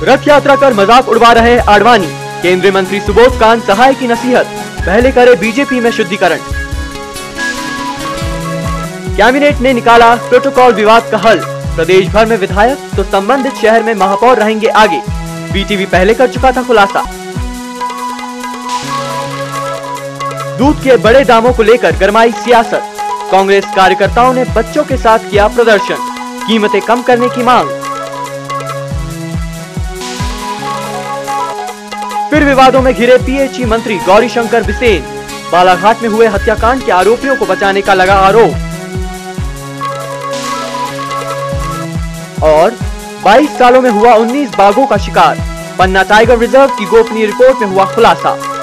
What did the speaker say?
रथ यात्रा कर मजाक उड़वा रहे आडवाणी। केंद्रीय मंत्री सुबोध कांत सहाय की नसीहत, पहले करे बीजेपी में शुद्धिकरण। कैबिनेट ने निकाला प्रोटोकॉल विवाद का हल। प्रदेश भर में विधायक तो संबंधित शहर में महापौर रहेंगे आगे। बीटीवी पहले कर चुका था खुलासा। दूध के बड़े दामों को लेकर गरमाई सियासत। कांग्रेस कार्यकर्ताओं ने बच्चों के साथ किया प्रदर्शन, कीमतें कम करने की मांग। फिर विवादों में घिरे पीएचई मंत्री गौरीशंकर बिसेन। बालाघाट में हुए हत्याकांड के आरोपियों को बचाने का लगा आरोप। और 22 सालों में हुआ 19 बाघों का शिकार। पन्ना टाइगर रिजर्व की गोपनीय रिपोर्ट में हुआ खुलासा।